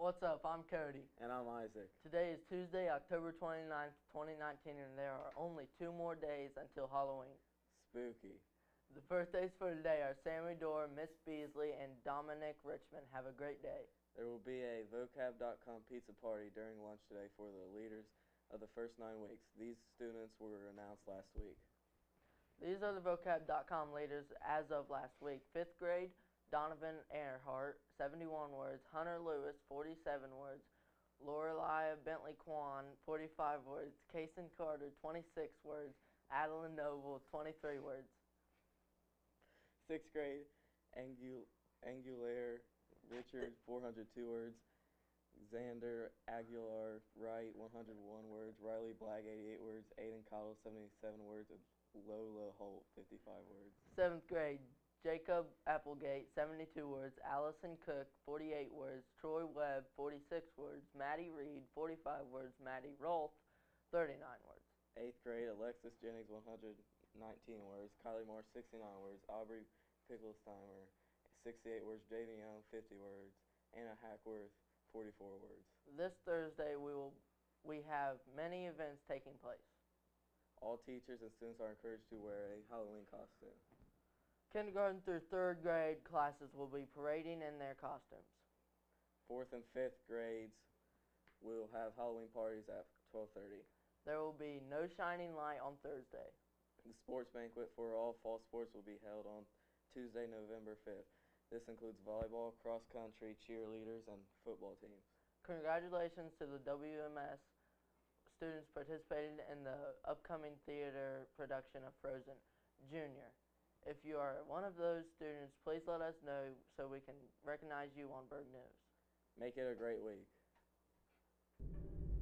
What's up? I'm Cody. And I'm Isaac. Today is Tuesday, October 29th, 2019, and there are only 2 more days until Halloween. Spooky. The birthdays for today are Sammy Dorr, Miss Beasley, and Dominic Richmond. Have a great day. There will be a vocab.com pizza party during lunch today for the leaders of the first 9 weeks. These students were announced last week. These are the vocab.com leaders as of last week. 5th grade, Donovan Earhart, 71 words. Hunter Lewis, 47 words. Lorelai Bentley Kwan, 45 words. Kason Carter, 26 words. Adeline Noble, 23 words. 6th grade, Angulaire Richard, 402 words. Xander Aguilar Wright, 101 words. Riley Black, 88 words. Aiden Cottle, 77 words. And Lola Holt, 55 words. 7th grade, Jacob Applegate, 72 words. Allison Cook, 48 words. Troy Webb, 46 words. Maddie Reed, 45 words. Maddie Rolfe, 39 words. 8th grade, Alexis Jennings, 119 words. Kylie Moore, 69 words. Aubrey Picklesheimer, 68 words. Jaden Young, 50 words. Anna Hackworth, 44 words. This Thursday, we have many events taking place. All teachers and students are encouraged to wear a Halloween costume. Kindergarten through 3rd grade classes will be parading in their costumes. 4th and 5th grades will have Halloween parties at 12:30. There will be no shining light on Thursday. The sports banquet for all fall sports will be held on Tuesday, November 5th. This includes volleyball, cross country, cheerleaders, and football teams. Congratulations to the WMS students participating in the upcoming theater production of Frozen Junior. If you are one of those students, please let us know so we can recognize you on Berg News. Make it a great week.